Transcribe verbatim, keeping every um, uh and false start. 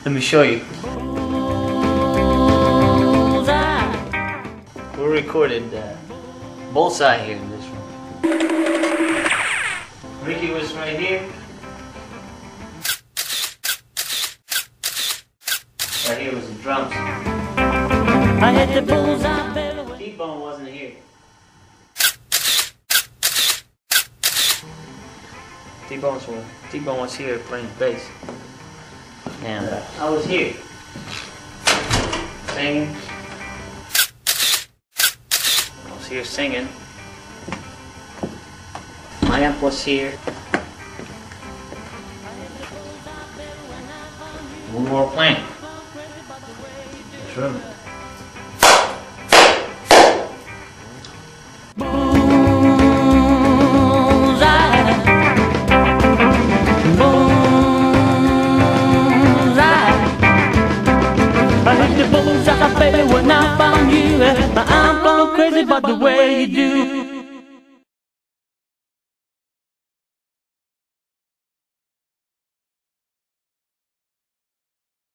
Let me show you. We recorded uh, Bullseye here in this room. Ricky was right here. Right here was the drums. I hit the bullseye, baby. T-Bone wasn't here. T-Bone was, T-Bone was here playing bass. And uh, I was here singing. I was here singing. My amp was here. We were playing. That's right. I hit the bullseye, baby, when I found you. I'm going crazy about the way you do.